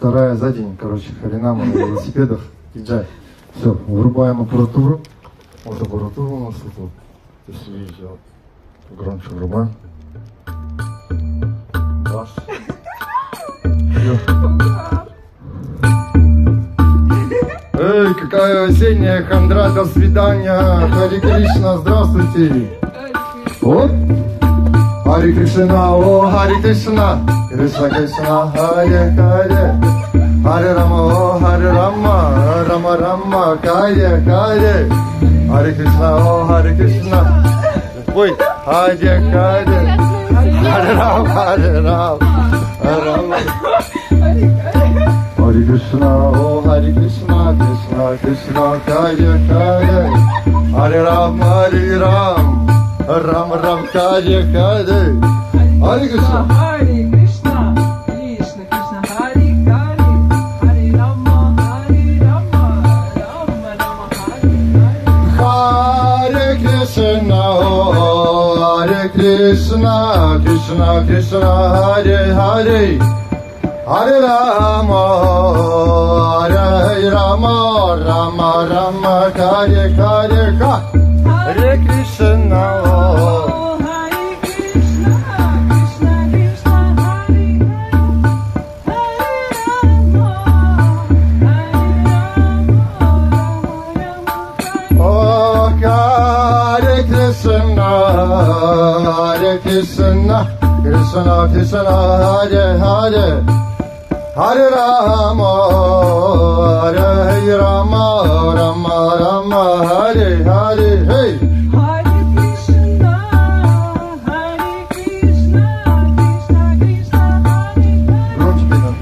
вторая за день, короче, Харинама на велосипедах, Киджай. Все, врубаем аппаратуру. Вот аппаратура у нас тут. Если видите, вот, громче врубаем. Раз. Эй, какая осенняя хандра, до свидания. Хари Кришна, здравствуйте. Вот. Хари Кришна, о, Хари Кришна. Кришна, Кришна, Харе, Харе. Харе Рама, о, Харе Рама. Рама, Рама, Харе, Харе. Харе Кришна, о, Харе Кришна. Ой, Харе, Харе. Харе Рама, Харе Рама. Рама. Харе Кришна, о, Харе Кришна, Кришна, Кришна, Харе, Харе. Харе Рам, Харе Рам, Рам, Рам, Харе, Харе. Харе Кришна. Харе Кришна, Кришна, Кришна, Харе, Харе. Харе Рама, Харе Рама, Рама, Рама, Харе, Харе. Харе Кришна, о, Харе Кришна, Кришна, Кришна, Харе, Харе. Hare Rama, Hare Rama, Rama Rama, Hare Hare Ka, Hare Krishna. Oh, Hare Krishna, Krishna Krishna, Hare Hare, Hare Rama, Rama Rama, Oh, Hare Krishna, Hare Krishna, Krishna Krishna, Hare Hare. Hare Rama, Hare Rama, Rama Rama, Hare Hare, hey. Hare Krishna, Hare Krishna, Krishna Krishna, Hare Hare. Громче пойдем.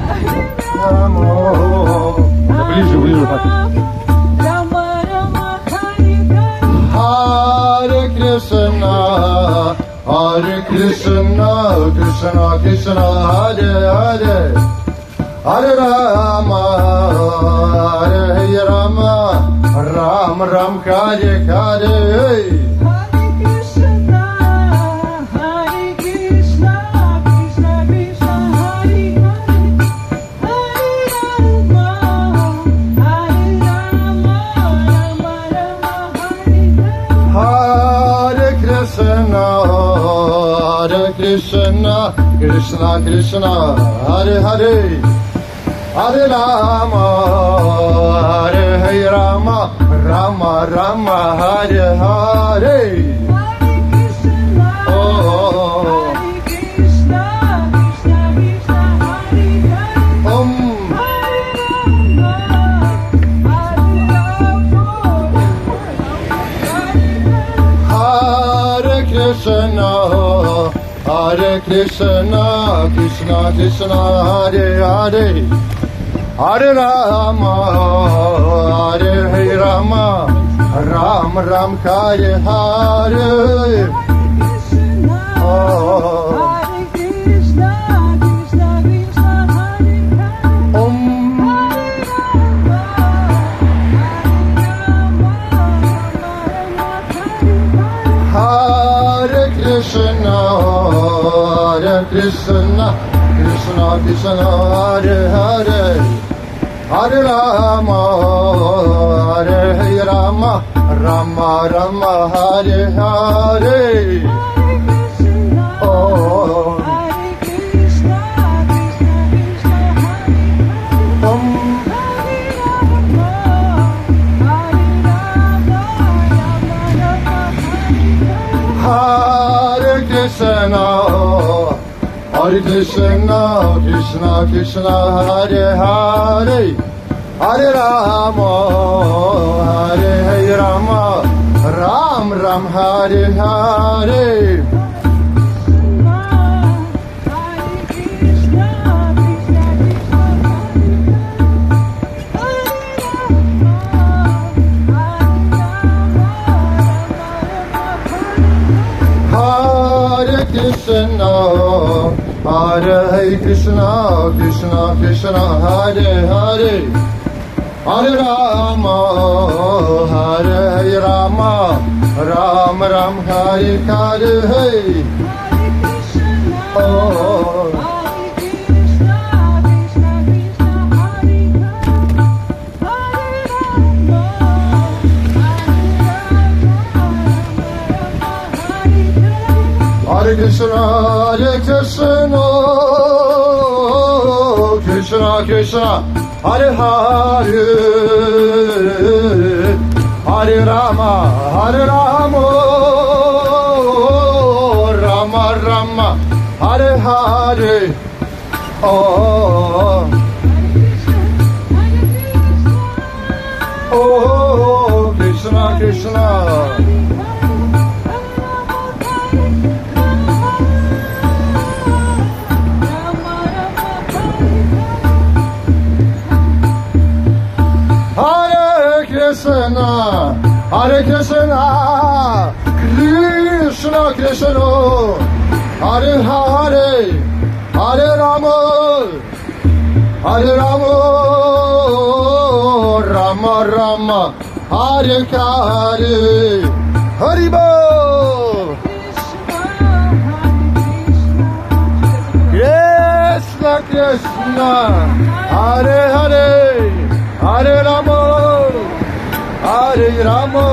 Ближе, ближе так. Rama Rama, Hare Hare. Hare Krishna, Hare Krishna, Krishna Krishna, Hare Hare. Hare Rama, Hare Rama, Ram Ram, Hare Hare. Hare Krishna, Hare Krishna, Krishna Krishna, Hare Hare. Hare Rama, Hare Rama, Rama Rama, Hare Hare. Hare Krishna, Hare Krishna, Krishna Krishna, Hare Hare. Hare Rama, Hare Rama, Rama Rama, Hare Hare. Hare Krishna, Oh, Hare Krishna, Krishna Krishna, Hare Hare. Om. Hare Rama, Hare Rama, Hare Krishna, Hare Krishna, Krishna Krishna, Hare Hare. Hare Rama, Hare Rama, Ram Ram, Hare Hare. Krishna, Oh, Hare Krishna, Krishna Krishna, Hare Hare. Om. Hare Rama, Hare Rama, Hare Krishna, Hare Krishna, Krishna Krishna, Hare Hare. Hare Rama, Hare Rama, Rama Rama, Hare Hare. Hare Krishna, Oh, Hare Krishna, Krishna Krishna, Hare Hare. Om. Hare Rama, Hare Rama, Rama Rama, Hare Hare. Hare Krishna, Hare Krishna, Krishna Krishna, Hare Hare. Hare Rama, Hare Rama, Ram Ram, Hare Hare. Hare Krishna, Krishna Krishna, Hare Hare. Hare Rama, Rama Rama, Hare Hare. Hare Krishna, Hare Krishna, Krishna Krishna, Hare Hare. Hare Rama, Hare Rama, Ram Ram, Hare Hare. Hare Krishna, Oh, Hare Krishna, Krishna Krishna, Krishna, Krishna Krishna, Hare Hare, Hare Rama, Hare Rama, Rama Rama, Hare Hare. Oh, oh, Krishna Krishna. Hare Krishna, Hare Krishna, Krishna Krishna, Hare Hare, Hare Rama, Hare Rama, Rama Rama, Hare Hare, Hari Bol. Krishna Krishna, Hare Hare, Hare Rama, Hare Rama,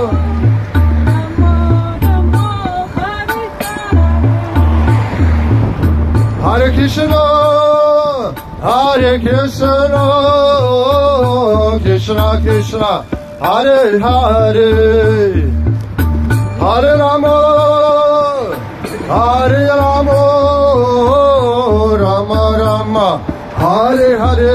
Hare Krishna, Hare Krishna, Krishna Krishna, Hare Hare, Hare Rama, Hare Rama, Rama Rama, Hare Hare.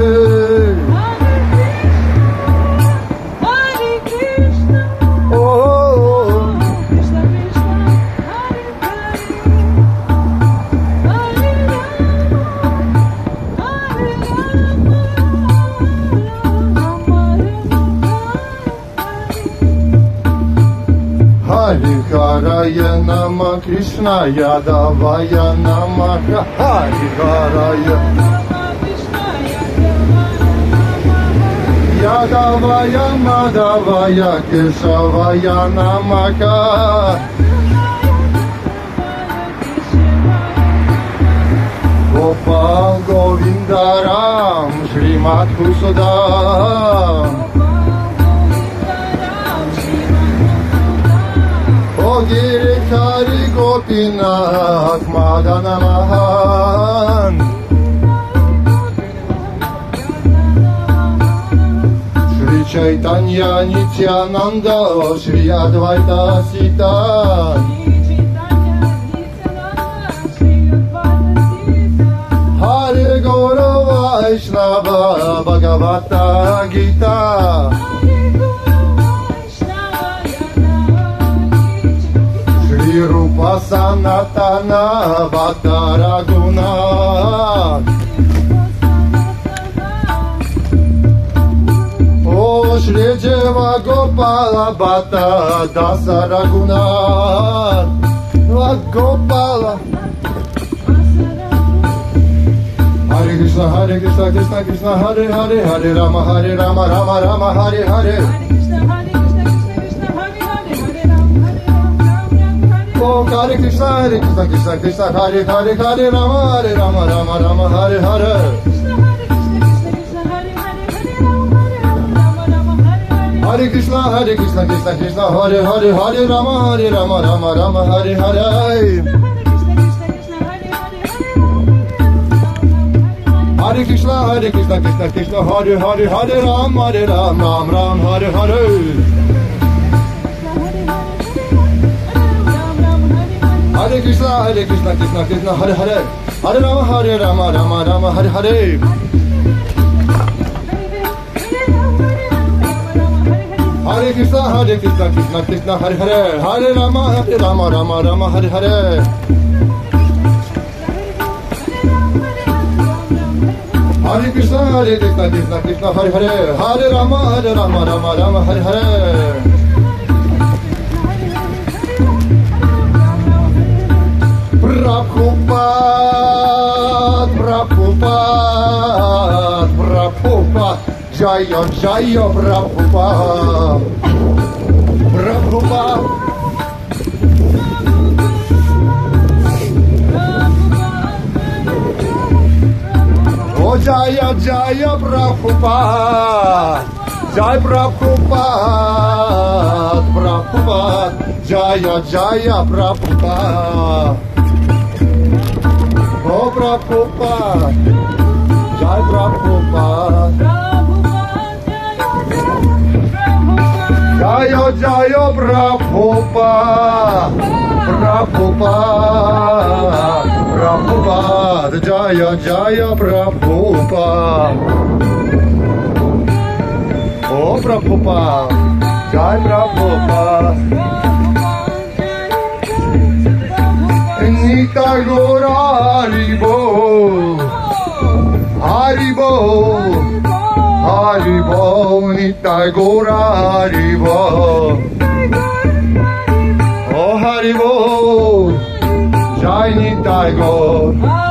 Hariharaya Nama Krishna Yadavaya Namaha Hariharaya Yadavaya Madhavaya Keshavaya Namaha Gopal Govindaram Shrimad Kusudam Girikari Gopinath Madana Mahan Shri Chaitanya Nityananda Shri Advaita Sita Hare Gaura Vaishnava Bhagavata Gita Rupa Sanatana Bhattaraguna Oh Shri Jeva Gopala Bhatta Dasaraguna Gopala Hare Krishna Hare Krishna Krishna Krishna Hare Hare Hare Rama Hare Rama Rama Rama Hare Hare Oh, Hare Krishna, Hare Krishna, Krishna Krishna, Hare Hare, Hare Rama, Hare Rama, Rama Rama, Hare Hare. Hare Krishna, Hare Krishna, Krishna Krishna, Hare Hare, Hare Rama, Hare Rama, Rama Rama, Hare Hare. Hare Krishna, Hare Krishna, Krishna Krishna, Hare Hare, Hare Rama, Hare Rama, Ram Ram, Hare Hare. Hare Krishna, Hare Krishna, Krishna Krishna, Hare Hare, Hare Rama, Rama Rama, Hare Hare. Hare Krishna, Hare Krishna, Krishna Krishna, Hare Hare, Hare Rama, Rama Rama, Hare Hare. Hare Krishna, Hare Krishna, Krishna Krishna, Hare Hare, Hare Rama, Rama Rama, Hare Hare. Prabhupada, Prabhupada, Prabhupada, Jaya Jaya Prabhupada, Prabhupada. Oh Jaya Jaya Prabhupada, Jai Prabhupada, Prabhupada, Jaya Jaya Prabhupada. О, Прабхупад, Джай Прабхупад. Джайо, Джайо, Прабхупад, Прабхупад, Прабхупад, Джайо, Джайо, Прабхупад. О, Прабхупад, Джай Прабхупад. Nitai Gora Haribo, Haribo, Haribo, Nitai Gora Haribo. Oh Haribo, Jai Nitai Gora.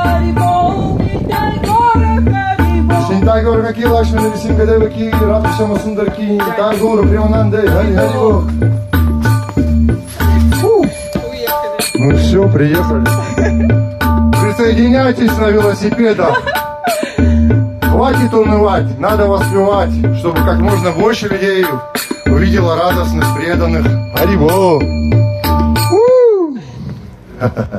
Nitai Gora Kaki Lakshmi Singhadevi Ki Radhashama Sundar Ki Nitai Gora Premanande Hari Haribo. Ну все, приехали. Присоединяйтесь на велосипедах. Хватит унывать, надо воспевать, чтобы как можно больше людей увидело радостных, преданных. Харибо!